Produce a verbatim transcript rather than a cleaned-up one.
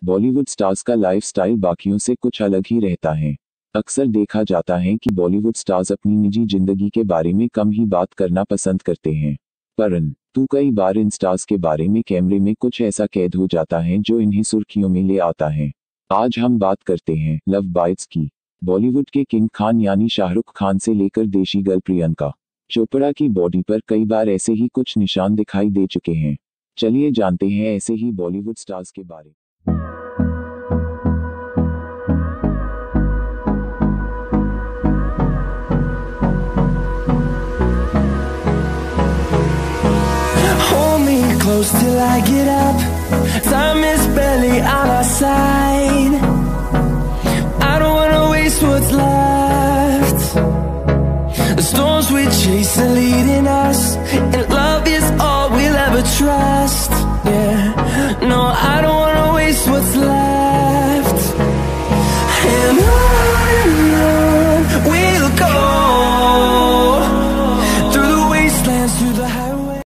Bollywood stars का lifestyle बाकियों से कुछ अलग ही रहता है। अक्सर देखा जाता है कि बॉलीवुड स्टार्स अपनी निजी जिंदगी के बारे में कम ही बात करना पसंद करते हैं, परंतु कई बार इन स्टार्स के बारे में कैमरे में कुछ ऐसा कैद हो जाता है जो इन्हें सुर्खियों में ले आता है। आज हम बात करते हैं लव बाइट्स की। बॉलीवुड के किंग खान यानी शाहरुख खान से लेकर देशी गर्ल प्रियंका चोपड़ा की बॉडी पर कई बार ऐसे ही कुछ निशान दिखाई दे चुके हैं। चलिए जानते हैं ऐसे ही बॉलीवुड स्टार्स के बारे में। Close till I get up. Time is barely on our side. I don't wanna waste what's left. The storms we chase are leading us.